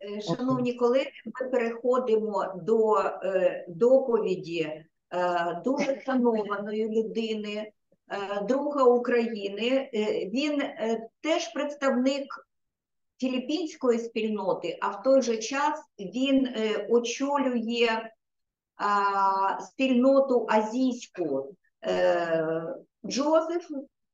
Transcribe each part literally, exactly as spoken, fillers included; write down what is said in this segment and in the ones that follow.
Е, Шановні колеги, ми переходимо до е, доповіді е, дуже шанованої людини, е, друга України. Е, він е, теж представник філіппінської спільноти, а в той же час він е, очолює е, спільноту азійську. Е, Джозеф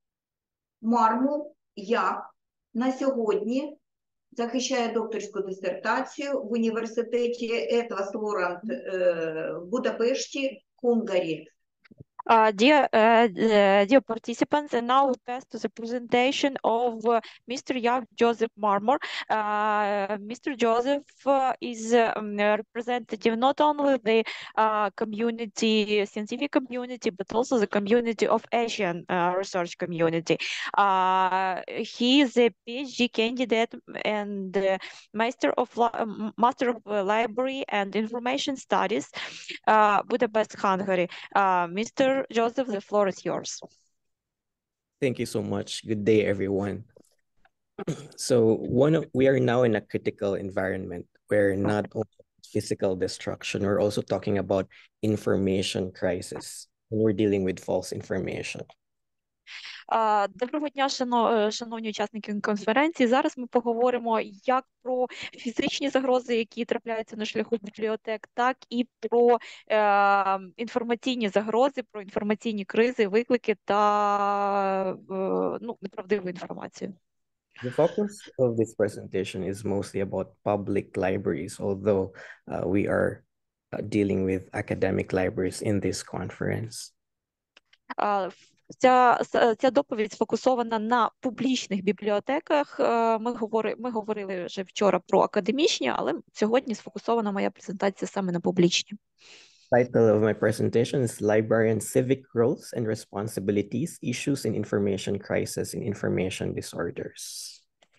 Мармул, як на сьогодні захищає докторську дисертацію в університеті Етвас Лорант в Будапешті, Хунгарі. Uh, dear, uh, uh, dear participants, and now we pass to the presentation of uh, Mister Yav Joseph Marmor. Uh, Mister Joseph uh, is um, a representative not only the uh, community, scientific community, but also the community of Asian uh, research community. Uh, he is a PhD candidate and uh, Master of Master of Library and Information Studies, uh, Budapest, Hungary. Uh, Mister Joseph, the floor is yours. Thank you so much. Good day, everyone. So one of, we are now in a critical environment where not only physical destruction, we're also talking about information crisis, and we're dealing with false information. Доброго дня, шановні учасники конференції. Зараз ми поговоримо як про фізичні загрози, які трапляються на шляху бібліотек, так і про е, інформаційні загрози, про інформаційні кризи, виклики та е, ну, неправдиву інформацію. The focus of this presentation is mostly about public libraries, although uh, we are uh, dealing with academic libraries in this conference. Uh, Ця, ця доповідь сфокусована на публічних бібліотеках. Ми говорили, ми говорили вже вчора про академічні, але сьогодні сфокусована моя презентація саме на публічні. Title of my presentation is Librarian Civic Roles and Responsibilities, Issues in Information Crisis and Information Disorders.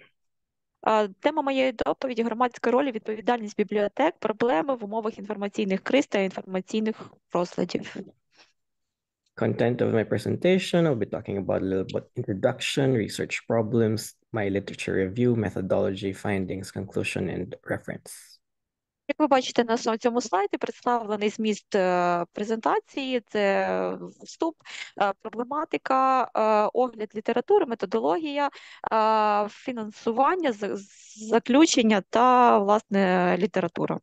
Тема моєї доповіді – громадська роль і відповідальність бібліотек, проблеми в умовах інформаційних криз та інформаційних розладів. Content of my presentation, I'll be talking about a little bit introduction, research problems, my literature review, methodology, findings, conclusion, and reference. Як ви бачите на цьому слайді, представлений зміст презентації, це вступ, проблематика, огляд літератури, методологія, фінансування, заключення та, власне, література.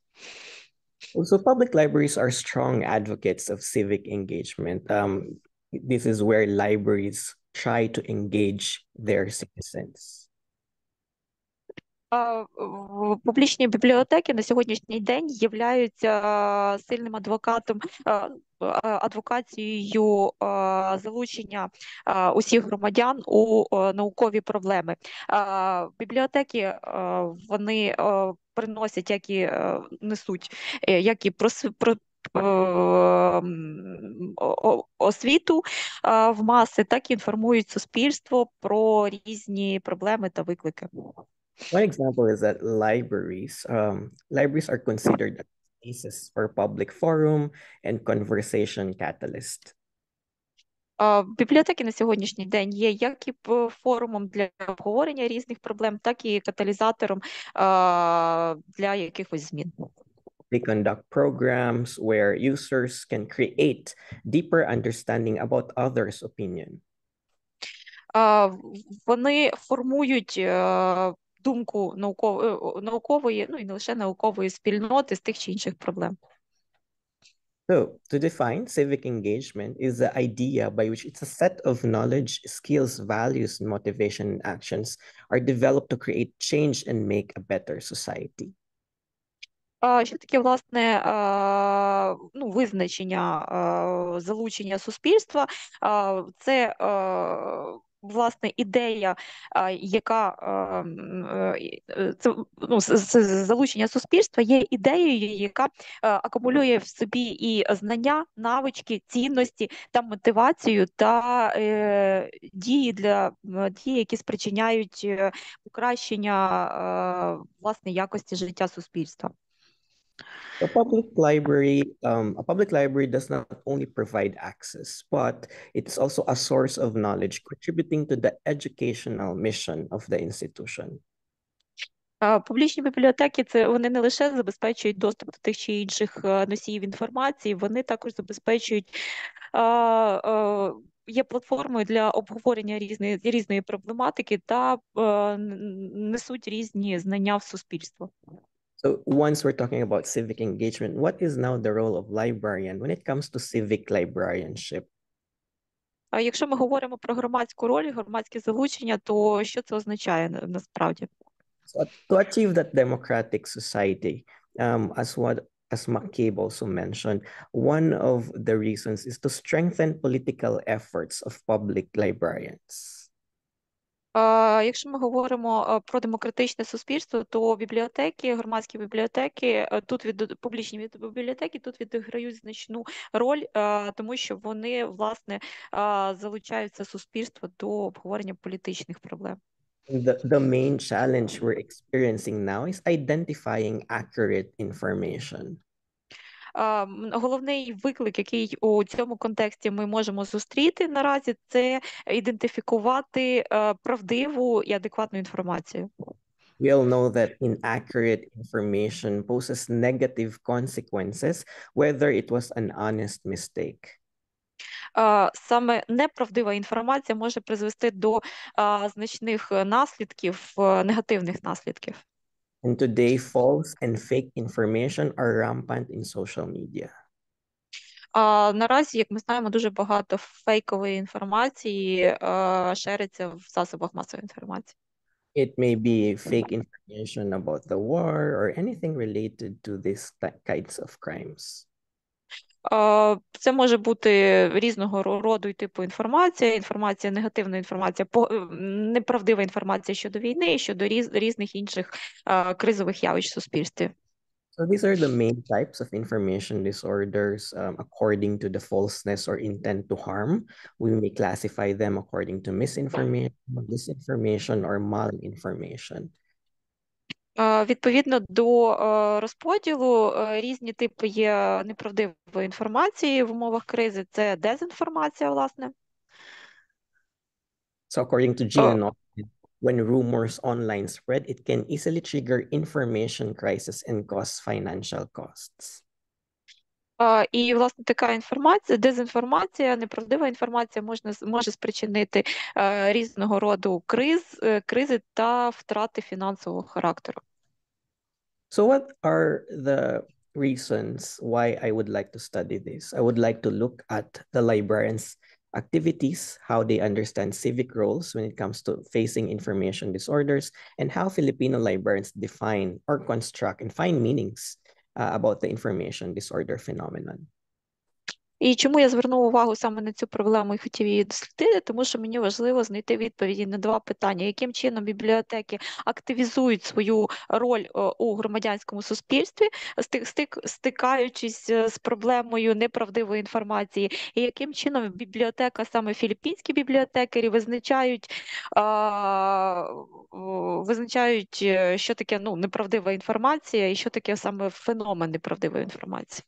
So public libraries are strong advocates of civic engagement. Um, this is where libraries try to engage their citizens. Публічні бібліотеки на сьогоднішній день являються сильним адвокатом, адвокацією залучення усіх громадян у наукові проблеми. Бібліотеки, вони приносять, як і несуть, як і про освіту в маси, так і інформують суспільство про різні проблеми та виклики. One example is that libraries, um, libraries are considered spaces for public forum and conversation catalyst. Бібліотеки на сьогоднішній день є як і форумом для обговорення різних проблем, так і каталізатором для якихось змін. They conduct programs where users can create deeper understanding about others' opinion. Вони формують думку наукової, наукової, ну і не лише наукової спільноти з тих чи інших проблем. So, to define civic engagement is the idea by which it's a set of knowledge, skills, values, and motivation and actions are developed to create change and make a better society. Що таке, власне, ну, визначення залучення суспільства? Це, власне, ідея, яка це, ну, залучення суспільства є ідеєю, яка акумулює в собі і знання, навички, цінності та мотивацію та е, дії для дії, які спричиняють покращення власне якості життя суспільства. A public library, um, a public library does not only provide access, but it's also a source of knowledge contributing to the educational mission of the institution. Е, Публічні бібліотеки це вони не лише забезпечують доступ до тих чи інших е, носіїв інформації, вони також забезпечують е, е, є платформою для обговорення різної різної проблематики та е, н- несуть різні знання в суспільство. So once we're talking about civic engagement, what is now the role of librarian when it comes to civic librarianship? А якщо ми говоримо про громадську роль, громадське залучення, то що це означає на- насправді? So to achieve that democratic society, um, as what as McCabe also mentioned, one of the reasons is to strengthen political efforts of public librarians. А, Якщо ми говоримо е, про демократичне суспільство, то бібліотеки, громадські бібліотеки, е, тут від публічні від- бібліотеки тут відіграють значну роль, е, тому що вони власне е, залучаються суспільство до обговорення політичних проблем. The, the main challenge we're experiencing now is identifying accurate information. А, м, Головний виклик, який у цьому контексті ми можемо зустріти наразі, це ідентифікувати е, правдиву і адекватну інформацію. We all know that inaccurate information poses negative consequences, whether it was an honest mistake. Е, Саме неправдива інформація може призвести до е, значних е, наслідків, е, негативних наслідків. And today, false and fake information are rampant in social media. А наразі, як ми знаємо, дуже багато фейкової інформації е, шериться в засобах масової інформації. It may be fake information about the war or anything related to these ty- kinds of crimes. Е, Це може бути різного ро- роду і типу інформація, інформація, негативна інформація, по- е, неправдива інформація щодо війни і щодо різ, різних інших е, кризових явищ в суспільстві. So these are the main types of information disorders um, according to the falseness or intent to harm. We may classify them according to misinformation, disinformation, or malinformation. Е, Відповідно до е, розподілу, е, різні типи є неправдивої інформації в умовах кризи. Це дезінформація, власне. So according to Е, Gina Austin, when rumors online spread, it can easily trigger information crisis and cause financial costs. е, І, власне, така інформація, дезінформація, неправдива інформація можна, може спричинити е, різного роду криз, е, кризи та втрати фінансового характеру. So what are the reasons why I would like to study this? I would like to look at the librarians' activities, how they understand civic roles when it comes to facing information disorders, and how Filipino librarians define or construct and find meanings uh, about the information disorder phenomenon. І чому я звернув увагу саме на цю проблему і хотів її дослідити, тому що мені важливо знайти відповіді на два питання: яким чином бібліотеки активізують свою роль е, у громадянському суспільстві, стик, стик, стикаючись е, з проблемою неправдивої інформації, і яким чином бібліотека, саме філіппінські бібліотекарі, визначають, а, о, визначають, е, що таке ну, неправдива інформація і що таке саме феномен неправдивої інформації.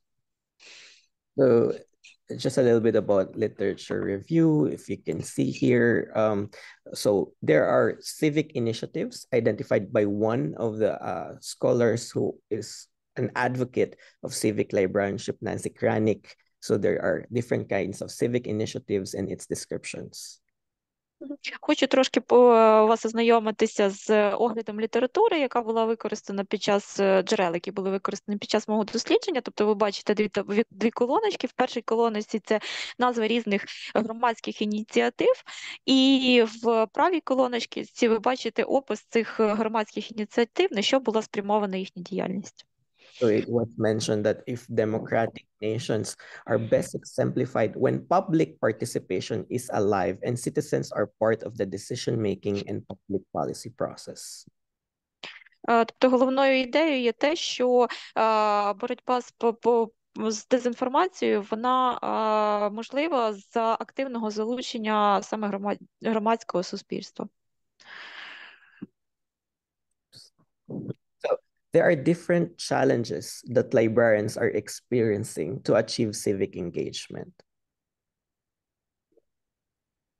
So just a little bit about literature review, if you can see here. Um, so there are civic initiatives identified by one of the uh, scholars who is an advocate of civic librarianship, Nancy Kranick. So there are different kinds of civic initiatives and its descriptions. Хочу трошки по вас ознайомитися з оглядом літератури, яка була використана під час е, джерел, які були використані під час мого дослідження. Тобто ви бачите дві, та- дві, дві колоночки. В першій колоночці це назви різних громадських ініціатив, і в правій колоночці ви бачите опис цих е, громадських ініціатив, на що була спрямована їхня діяльність. So it was mentioned that if democratic nations are best exemplified when public participation is alive and citizens are part of the decision-making and public policy process. Е, Тобто головною ідеєю є те, що е, боротьба з, по- по- з дезінформацією, вона е, можлива за активного залучення саме громад- громадського суспільства. So there are different challenges that librarians are experiencing to achieve civic engagement.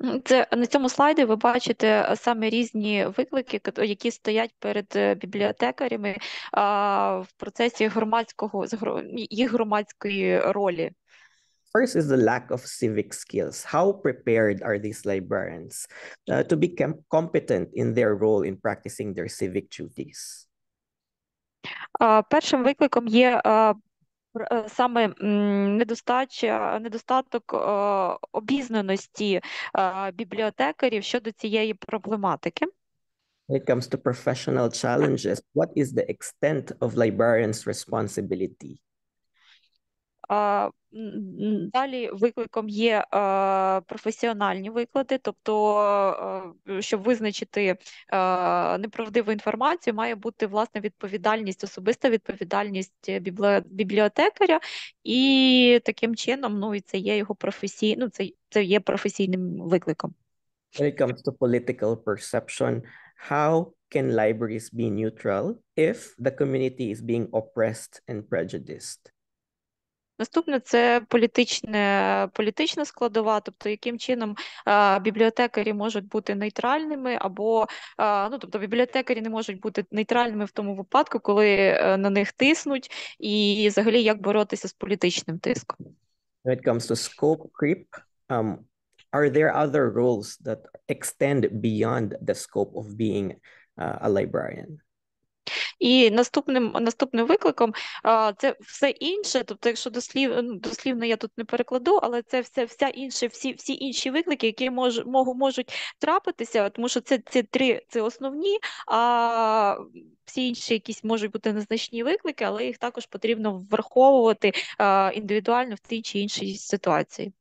Це на цьому слайді ви бачите саме різні виклики, кото- які стоять перед е, бібліотекарями а, в процесі громадського з гро- їх громадської ролі. First is the lack of civic skills. How prepared are these librarians uh, to become competent in their role in practicing their civic duties? А, Першим викликом є а, пр- е, саме м, недостача, недостаток е, обізнаності е, бібліотекарів щодо цієї проблематики. When it comes to professional challenges, what is the extent of librarians' responsibility? А, м, м, Далі викликом є е, професіональні виклади, тобто, е, щоб визначити е, неправдиву інформацію, має бути власне відповідальність, особиста відповідальність бібле- бібліотекаря, і таким чином, ну і це є його професій, ну це, це є професійним викликом. When it comes to political perception, how can libraries be neutral if the community is being oppressed and prejudiced? Наступне це політичне, політична складова, тобто яким чином а, бібліотекарі можуть бути нейтральними, або а, ну, тобто бібліотекарі не можуть бути нейтральними в тому випадку, коли е, на них тиснуть, і взагалі як боротися з політичним тиском. When it comes to scope creep, um, are there other roles that extend beyond the scope of being uh, a librarian? І наступним наступним викликом а, це все інше. Тобто, якщо дослів, ну, дослівно я тут не перекладу, але це все вся інше, всі всі інші виклики, які мож, мож, можуть трапитися, тому що це ці три це основні, а всі інші якісь можуть бути незначні виклики, але їх також потрібно враховувати а, індивідуально в тій чи іншій ситуації.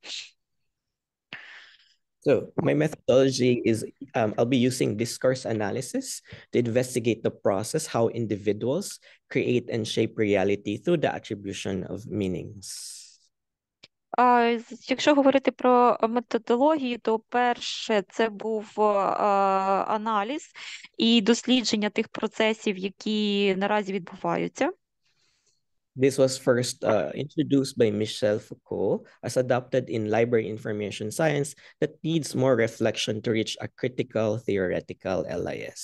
So my methodology is um, I'll be using discourse analysis to investigate the process, how individuals create and shape reality through the attribution of meanings. А, з- Якщо говорити про методології, то перше це був е, аналіз і дослідження тих процесів, які наразі відбуваються. This was first uh, introduced by Michel Foucault as adopted in library information science that needs more reflection to reach a critical theoretical L I S.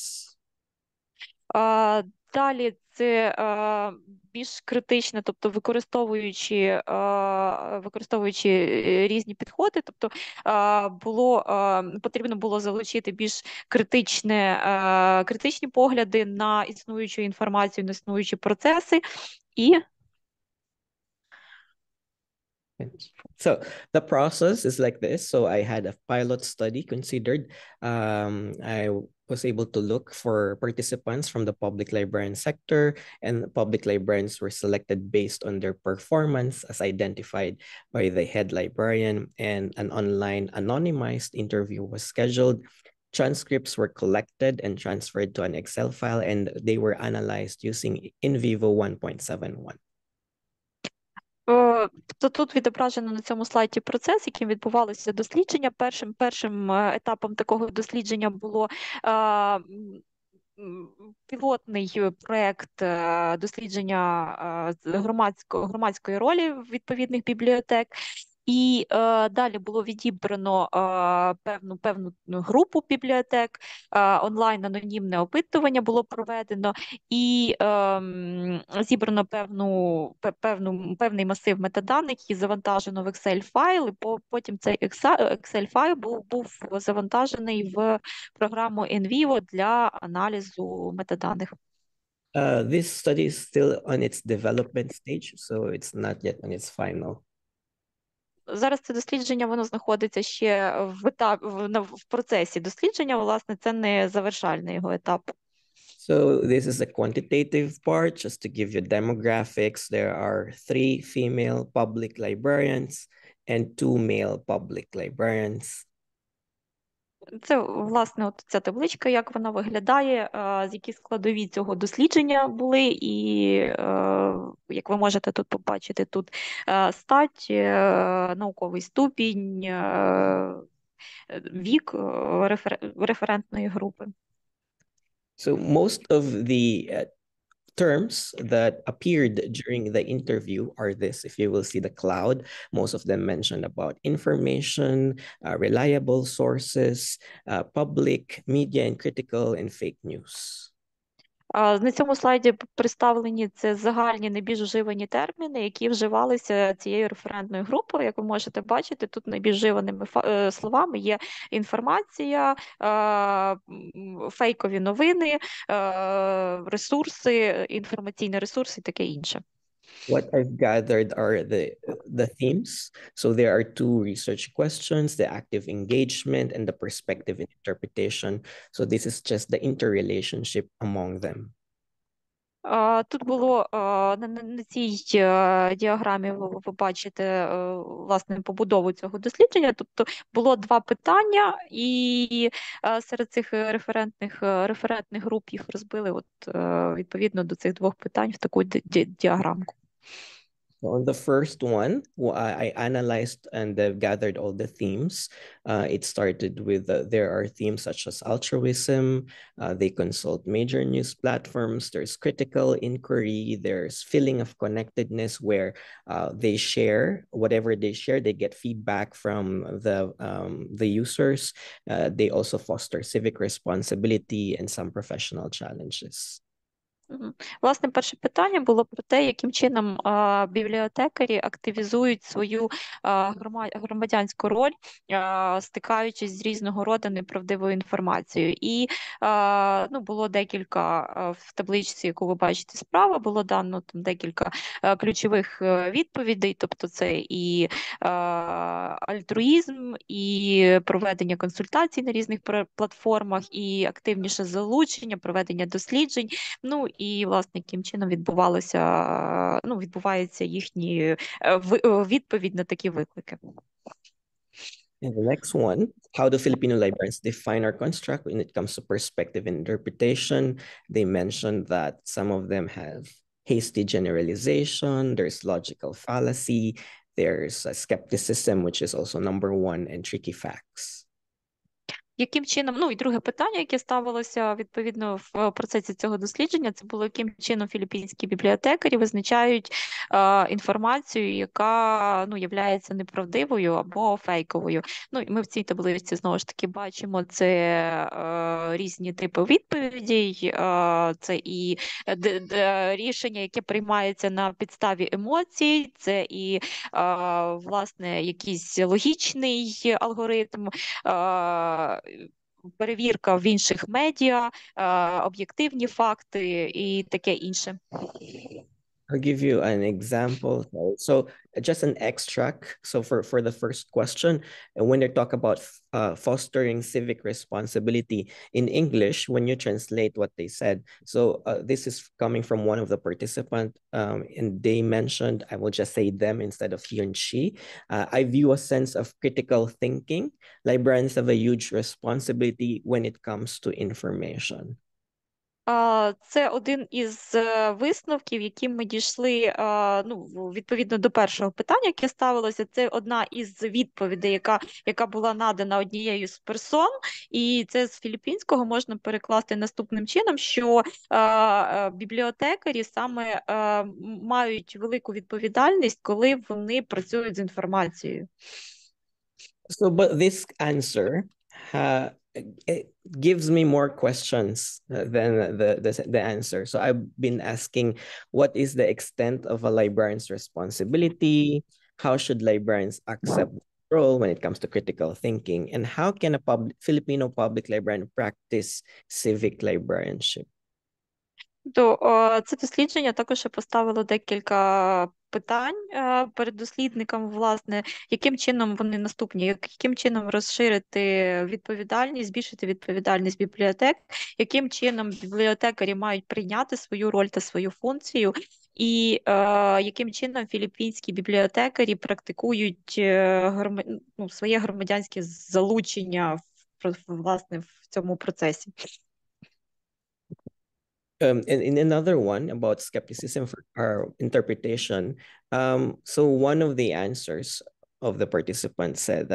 А, Далі це е, більш критичне, тобто використовуючи, е, використовуючи е, різні підходи, тобто е, було, е, потрібно було залучити більш критичне, е, критичні погляди на існуючу інформацію, на існуючі процеси і So the process is like this. So I had a pilot study considered. Um, I was able to look for participants from the public librarian sector, and public librarians were selected based on their performance as identified by the head librarian, and an online anonymized interview was scheduled. Transcripts were collected and transferred to an Excel file, and they were analyzed using NVivo one point seven one. Е, То тут відображено на цьому слайді процес, яким відбувалося дослідження. Першим першим е, етапом такого дослідження було е, м, м, пілотний проект е, дослідження е, з громадсько, громадської ролі відповідних бібліотек. І е, далі було відібрано е, певну певну групу бібліотек, е, онлайн анонімне опитування було проведено, і е, м, зібрано певну, пе- певну, певний масив метаданих, які завантажено в Excel файл, і по- потім цей Excel файл був, був завантажений в програму NVivo для аналізу метаданих. Uh, this study is still on its development stage, so it's not yet on its final. Зараз це дослідження, воно знаходиться ще в етап в, на- в процесі дослідження. Власне, це не завершальний його етап. So this is the quantitative part, just to give you demographics. There are three female public librarians and two male public librarians. Це, власне, от ця табличка, як вона виглядає, е, з які складові цього дослідження були, і, е, як ви можете тут побачити, тут е, стать, е, науковий ступінь, е, вік е, рефер- референтної групи. So most of the uh, terms that appeared during the interview are this. If you will see the cloud, most of them mentioned about information, uh, reliable sources, uh, public, media, and critical, and fake news. На цьому слайді представлені це загальні найбільш вживані терміни, які вживалися цією референтною групою. Як ви можете бачити, тут найбільш вживаними словами є інформація, фейкові новини, ресурси, інформаційні ресурси і таке інше. What I've gathered are the the themes. So there are two research questions, the active engagement and the perspective and interpretation. So this is just the interrelationship among them. Тут було на, на цій діаграмі ви, ви бачите власне побудову цього дослідження. Тобто було два питання, і серед цих референтних референтних груп їх розбили от відповідно до цих двох питань в таку ді діаграмку. On the first one, I analyzed and gathered all the themes. Uh, it started with uh, there are themes such as altruism. Uh, they consult major news platforms. There's critical inquiry. There's feeling of connectedness, where uh, they share whatever they share. They get feedback from the um, the users. Uh, they also foster civic responsibility and some professional challenges. Власне, перше питання було про те, яким чином а, бібліотекарі активізують свою а, громадянську роль, а, стикаючись з різного роду неправдивою інформацією. І а, ну, було декілька а, в табличці, яку ви бачите справа, було дано там декілька а, ключових відповідей, тобто це і а, альтруїзм, і проведення консультацій на різних платформах, і активніше залучення, проведення досліджень, ну, і, власне, яким чином відбувалося, ну, відбувається їхні відповідь на такі виклики. And the next one, how do Filipino librarians define our construct when it comes to perspective and interpretation? They mentioned that some of them have hasty generalization, there's logical fallacy, there's a skepticism, which is also number one, and tricky facts. Яким чином, ну і друге питання, яке ставилося відповідно в процесі цього дослідження, це було, яким чином філіппінські бібліотекарі визначають е, інформацію, яка, ну, являється неправдивою або фейковою. Ну, і ми в цій таблиці, знову ж таки, бачимо це е, різні типи відповідей, е, це і д, д, рішення, яке приймається на підставі емоцій, це і, е, власне, якийсь логічний алгоритм, е, перевірка в інших медіа, об'єктивні факти і таке інше. I'll give you an example. So just an extract. So for, for the first question, when they talk about uh, fostering civic responsibility in English, when you translate what they said, so uh, this is coming from one of the participants, um, and they mentioned, I will just say them instead of he and she. Uh, I view a sense of critical thinking. Librarians have a huge responsibility when it comes to information. Це один із висновків, яким ми дійшли, ну, відповідно до першого питання, яке ставилося. Це одна із відповідей, яка, яка була надана однією з персон, і це з філіппінського можна перекласти наступним чином, що е, бібліотекарі саме е, мають велику відповідальність, коли вони працюють з інформацією. So, but this answer uh, it gives me more questions than the, the, the answer. So I've been asking, what is the extent of a librarian's responsibility? How should librarians accept the role when it comes to critical thinking? And how can a public, Filipino public librarian practice civic librarianship? То це дослідження також поставило декілька питань перед дослідниками, власне, яким чином вони наступні, яким чином розширити відповідальність, збільшити відповідальність бібліотек, яким чином бібліотекарі мають прийняти свою роль та свою функцію, і е, яким чином філіппінські бібліотекарі практикують гром... ну, своє громадянське залучення в, власне, в цьому процесі. Um, and in another one about skepticism for our interpretation, um, so one of the answers of the participants said that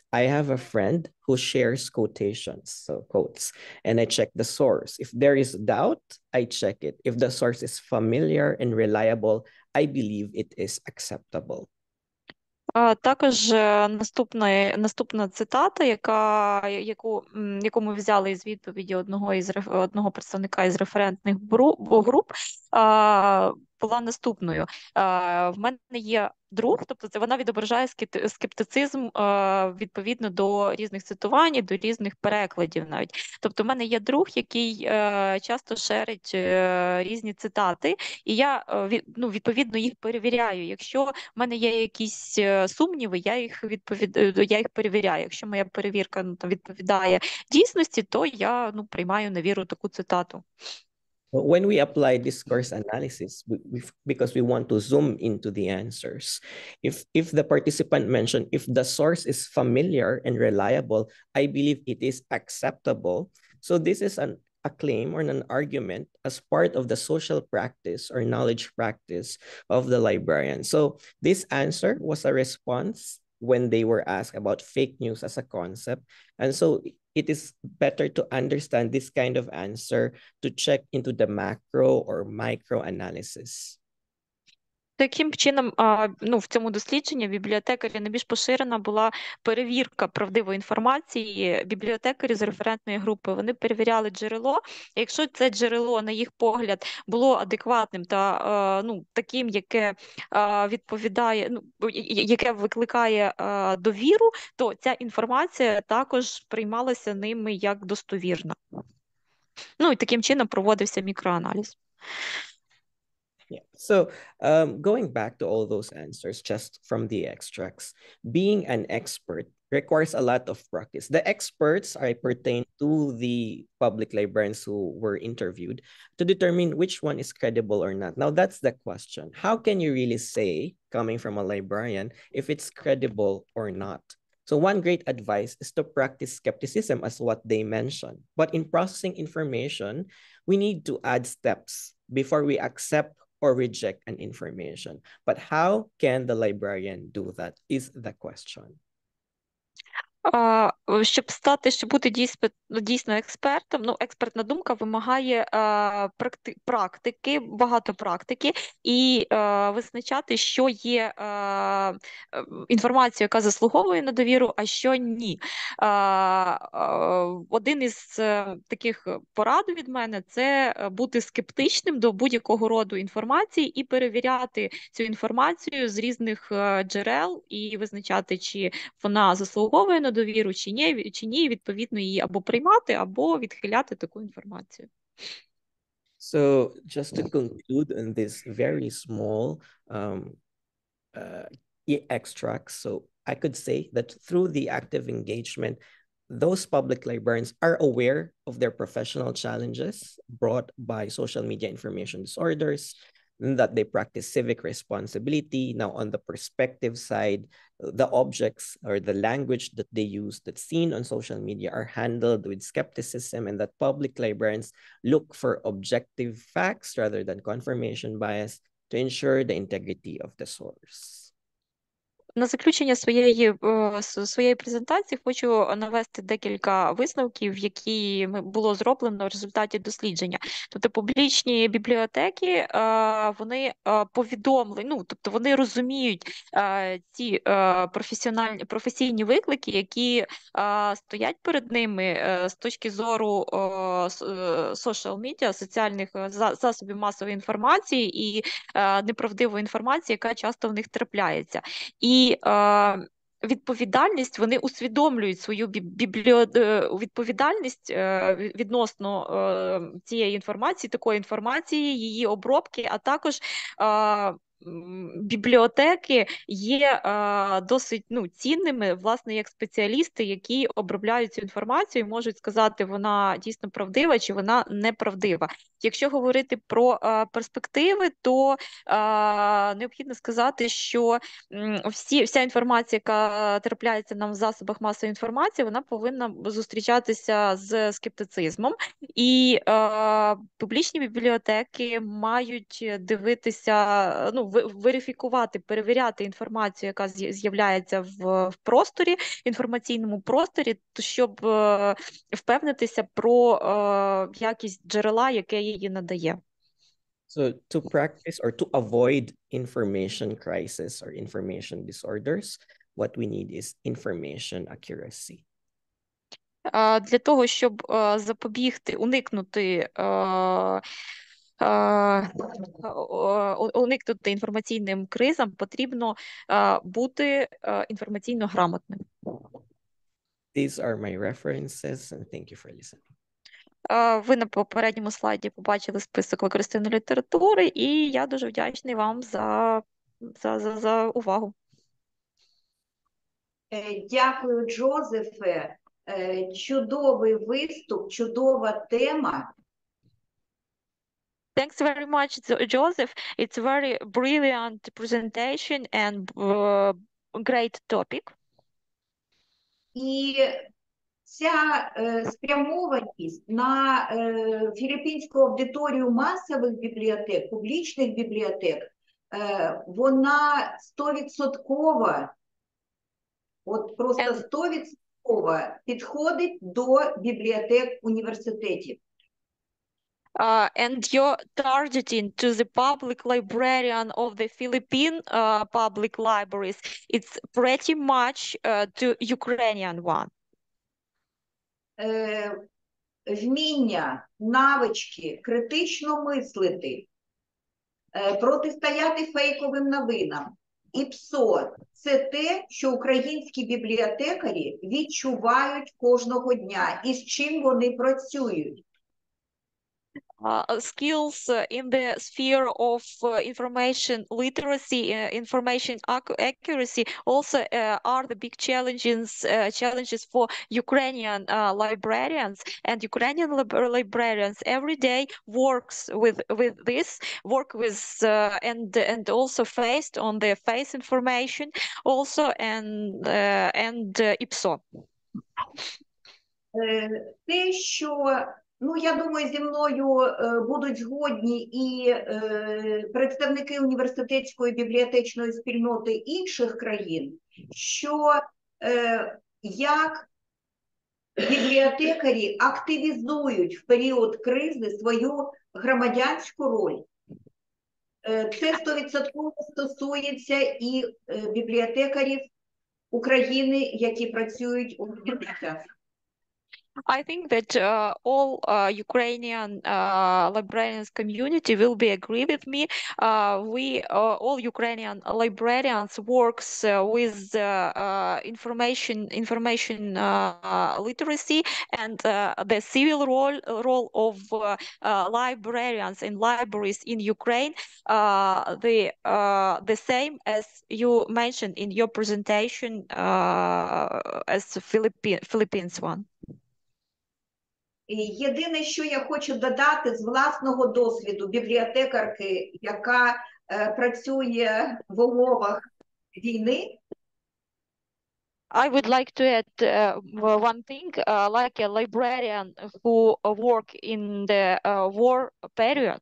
I have a friend who shares quotations, so quotes, and I check the source. If there is doubt, I check it. If the source is familiar and reliable, I believe it is acceptable. А також е, наступна, наступна цитата, яка, яку, м, яку ми взяли із відповіді одного із реф- одного представника із референтних бру- груп, а, була наступною. А, в мене є друг, тобто це вона відображає скепти- скептицизм а, відповідно до різних цитувань, до різних перекладів навіть. Тобто, в мене є друг, який е, часто шерить е, різні цитати, і я е, від, ну, відповідно їх перевіряю. Якщо в мене є якісь е, сумніви, я їх відповід... е, я їх перевіряю. Якщо моя перевірка ну, там, відповідає дійсності, то я ну, приймаю на віру таку цитату. But when we apply discourse analysis, we, we, because we want to zoom into the answers, if if the participant mentioned, if the source is familiar and reliable, I believe it is acceptable. So this is an a claim or an argument as part of the social practice or knowledge practice of the librarian. So this answer was a response when they were asked about fake news as a concept. And so it is better to understand this kind of answer to check into the macro or micro analysis. Таким чином, а, ну, в цьому дослідженні бібліотекарі найбільш поширена була перевірка правдивої інформації. Бібліотекарі з референтної групи, вони перевіряли джерело. Якщо це джерело, на їх погляд, було адекватним та а, ну, таким, яке а, відповідає, ну, яке викликає а, довіру, то ця інформація також приймалася ними як достовірна. Ну і таким чином проводився мікроаналіз. Yeah. So um, going back to all those answers just from the extracts, being an expert requires a lot of practice. The experts I pertain to the public librarians who were interviewed to determine which one is credible or not. Now that's the question. How can you really say, coming from a librarian, if it's credible or not? So one great advice is to practice skepticism as what they mentioned. But in processing information, we need to add steps before we accept or reject an information. But how can the librarian do that is the question. А, щоб стати, щоб бути дійсно, дійсно експертом, ну, експертна думка вимагає а, практи, практики, багато практики, і а, визначати, що є а, інформація, яка заслуговує на довіру, а що ні. А, а, один із а, таких порад від мене – це бути скептичним до будь-якого роду інформації і перевіряти цю інформацію з різних а, джерел і визначати, чи вона заслуговує на довіру, чи ні, чи ні, відповідно її або приймати, або відхиляти таку інформацію. So just to conclude in this very small um, uh, extract, so I could say that through the active engagement, those public librarians are aware of their professional challenges brought by social media information disorders, that they practice civic responsibility. Now, on the perspective side, the objects or the language that they use that's seen on social media are handled with skepticism, and that public librarians look for objective facts rather than confirmation bias to ensure the integrity of the source. На заключення своєї, своєї презентації хочу навести декілька висновків, які було зроблено в результаті дослідження. Тобто публічні бібліотеки, вони повідомлені, ну, тобто вони розуміють ці професіональні, професійні виклики, які стоять перед ними з точки зору social media, соціальних засобів масової інформації і неправдивої інформації, яка часто в них трапляється. І І е, відповідальність, вони усвідомлюють свою бібліо... відповідальність е, відносно е, цієї інформації, такої інформації, її обробки, а також е, бібліотеки є е, досить ну, цінними, власне, як спеціалісти, які обробляють цю інформацію і можуть сказати, вона дійсно правдива чи вона неправдива. Якщо говорити про е, перспективи, то е, необхідно сказати, що м, всі, вся інформація, яка трапляється нам в засобах масової інформації, вона повинна зустрічатися з скептицизмом. І е, публічні бібліотеки мають дивитися, ну, ви- верифікувати, перевіряти інформацію, яка з'я- з'являється в, в просторі, інформаційному просторі, то щоб е, впевнитися про е, якість джерела, яке її надає. So to practice or to avoid information crisis or information disorders, what we need is information accuracy. Е, Для того, щоб е, запобігти, уникнути е, е, у- уникнути інформаційним кризам, потрібно е, бути е, інформаційно грамотним. These are my references, and thank you for listening. Е, Ви на попередньому слайді побачили список використаної літератури, і я дуже вдячний вам за, за, за, за увагу. Е, Дякую, Джозефе. Е, Чудовий виступ, чудова тема. Thanks very much, Jo- Joseph. It's very brilliant presentation and uh, great topic. І ця е, спрямованість на е, філіппінську аудиторію масових бібліотек, публічних бібліотек, е, вона стовідсоткова, от просто And- стовідсотково підходить до бібліотек університетів. Uh, and you're targeting to the public librarian of the Philippine uh, public libraries. It's pretty much uh, to Ukrainian one. Е, Вміння, навички, критично мислити, е, протистояти фейковим новинам. І ПСО – це те, що українські бібліотекарі відчувають кожного дня і з чим вони працюють. Uh, skills uh, in the sphere of uh, information literacy, uh, information ac- accuracy also uh, are the big challenges uh, challenges for Ukrainian uh, librarians, and Ukrainian lib- librarians every day works with with this work with uh, and and also faced on the face information also and uh, and uh, I P S O. Е, Те, що, ну, я думаю, зі мною е, будуть згодні і е, представники університетської бібліотечної спільноти інших країн, що е, як бібліотекарі активізують в період кризи свою громадянську роль. Е, Це стовідсотково стосується і е, бібліотекарів України, які працюють у бібліотеках. I think that uh, all uh, Ukrainian uh, librarians community will be agree with me. Uh, we uh, all Ukrainian librarians works uh, with uh, uh, information information uh, literacy and uh, the civil role role of uh, uh, librarians in libraries in Ukraine. Uh, the uh, the same as you mentioned in your presentation uh, as Philippine Philippines one. І єдине, що я хочу додати з власного досвіду бібліотекарки, яка е, працює в умовах війни, I would like to add uh, one thing, uh, like a librarian who work in the uh, war period.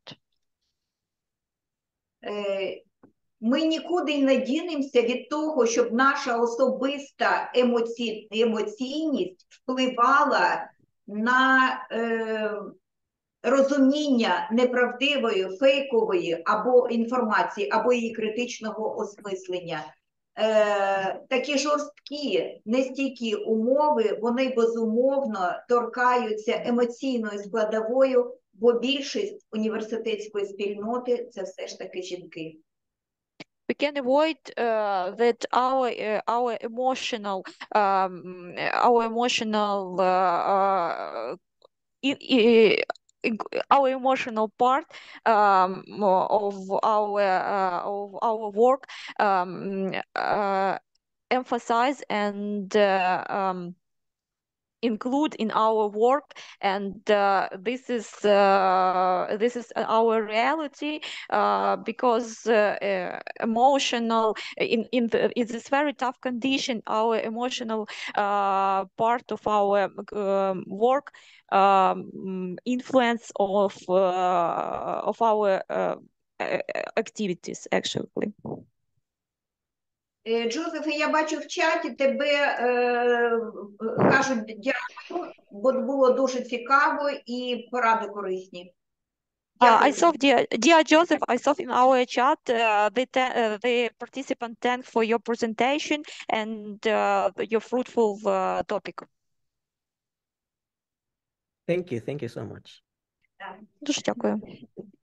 е, ми нікуди не дінемося від того, щоб наша особиста емоці... емоційність впливала на е, розуміння неправдивої, фейкової або інформації, або її критичного осмислення. Е, такі жорсткі, нестійкі умови, вони безумовно торкаються емоційною складовою, бо більшість університетської спільноти – це все ж таки жінки. We can avoid uh, that our uh, our emotional um, our emotional uh, uh, i- i- our emotional part um, of our uh, of our work um, uh, emphasize and uh, um, include in our work, and uh, this is uh, this is our reality uh, because uh, uh, emotional in in, the, in this very tough condition, our emotional uh, part of our um, work um, influence of uh, of our uh, uh, activities actually. Е, Джозефе, я бачу в чаті, тебе е, кажуть дякую, бо було дуже цікаво і поради корисні. Uh, I Дякую. saw, dear, dear Joseph, I saw in our chat uh, the, uh, the participant thank for your presentation and uh, your fruitful uh, topic. Thank you. Thank you so much. Дуже дякую.